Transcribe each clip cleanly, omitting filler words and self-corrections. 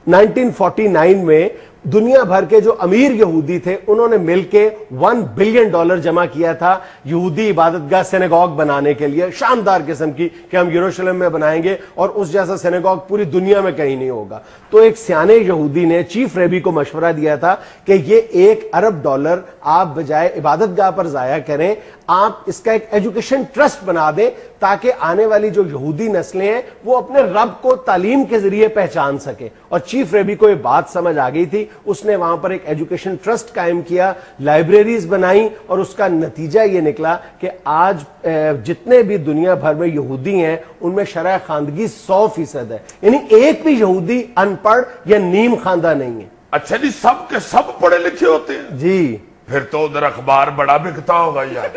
1949 में दुनिया भर के जो अमीर यहूदी थे उन्होंने मिलके $1 बिलियन जमा किया था यहूदी इबादतगाह सिनेगॉग बनाने के लिए, शानदार किस्म की, कि हम यरूशलेम में बनाएंगे और उस जैसा सिनेगॉग पूरी दुनिया में कहीं नहीं होगा। तो एक सियाने यहूदी ने चीफ रेबी को मशवरा दिया था कि ये $1 अरब आप बजाय इबादतगाह पर जाया करें, आप इसका एक एजुकेशन ट्रस्ट बना दें ताकि आने वाली जो यहूदी नस्लें हैं वो अपने रब को तालीम के जरिए पहचान सके। और चीफ रेबी को ये बात समझ आ गई थी, उसने वहां पर एक एजुकेशन ट्रस्ट कायम किया, लाइब्रेरीज बनाई, और उसका नतीजा ये निकला कि आज जितने भी दुनिया भर में यहूदी हैं उनमें शरह खानदगी 100% है, यानी एक भी यहूदी अनपढ़ या नीम खानदा नहीं है। अच्छा जी, सब के सब पढ़े लिखे होते हैं जी? फिर तो उधर अखबार बड़ा बिकता होगा यार।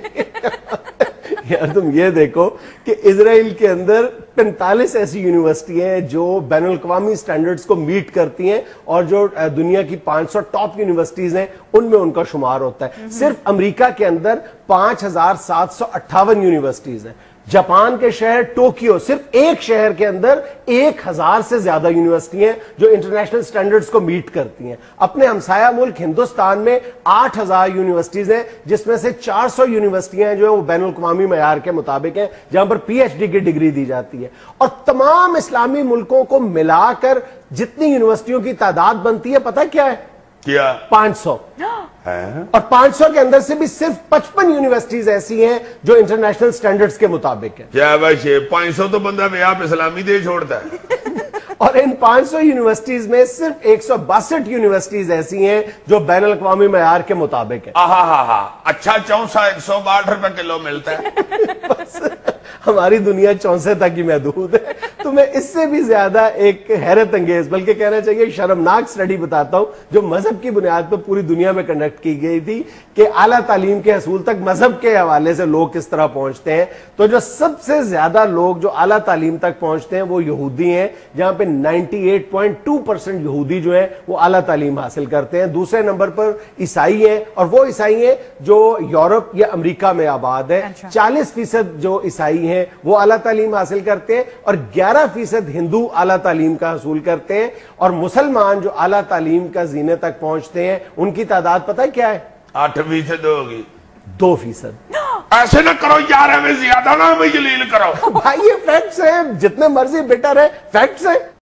यार तुम ये देखो कि इजराइल के अंदर 45 ऐसी यूनिवर्सिटियां हैं जो बैनुल-अक़वामी स्टैंडर्ड्स को मीट करती हैं, और जो दुनिया की 500 टॉप यूनिवर्सिटीज हैं उनमें उनका शुमार होता है। सिर्फ अमेरिका के अंदर 5758 यूनिवर्सिटीज हैं। जापान के शहर टोक्यो, सिर्फ एक शहर के अंदर 1000 से ज्यादा यूनिवर्सिटी हैं जो इंटरनेशनल स्टैंडर्ड्स को मीट करती हैं। अपने हमसाया मुल्क हिंदुस्तान में 8000 यूनिवर्सिटीज हैं, जिसमें से 400 यूनिवर्सिटियां हैं जो है वो बैनुल-अक़वामी मयार के मुताबिक हैं, जहां पर PhD की डिग्री दी जाती है। और तमाम इस्लामी मुल्कों को मिलाकर जितनी यूनिवर्सिटियों की तादाद बनती है, पता क्या है? क्या? 500 है? और 500 के अंदर से भी सिर्फ 55 यूनिवर्सिटीज ऐसी हैं जो इंटरनेशनल स्टैंडर्ड्स के मुताबिक है। क्या भाई, 500 तो बंदा आप इस्लामी दे छोड़ता है। और इन 500 यूनिवर्सिटीज में सिर्फ 162 यूनिवर्सिटीज ऐसी हैं जो बैनुल-अक़वामी मयार के मुताबिक है। अच्छा, चौसा 162 रुपए किलो मिलता है। बस हमारी दुनिया 64 तक ही महदूद है। तो मैं इससे भी ज्यादा एक हैरत अंगेज, बल्कि कहना चाहिए शर्मनाक स्टडी बताता हूं जो मजहब की बुनियाद पर पूरी दुनिया में कंडक्ट की गई थी कि आला तालीम के हसूल तक मजहब के हवाले से लोग किस तरह पहुंचते हैं। तो जो सबसे ज्यादा लोग जो आला तालीम तक पहुंचते हैं वो यहूदी हैं, जहां पे 98.2% यहूदी जो है वो आला तालीम हासिल करते हैं। दूसरे नंबर पर ईसाई हैं, और वो ईसाई हैं जो यूरोप या अमेरिका में आबाद है। 40% जो ईसाई हैं वो आला तालीम हासिल करते हैं, और 11% हिंदू आला तालीम का हासिल करते हैं। और मुसलमान जो आला तालीम का जीने तक पहुंचते हैं उनकी तादाद पता है क्या है? 8% होगी। 2%। ऐसे ना करो यार, हमें ज्यादा ना हमें जलील करो। भाई ये फैक्ट्स हैं, जितने मर्जी बेटर है, फैक्ट्स हैं।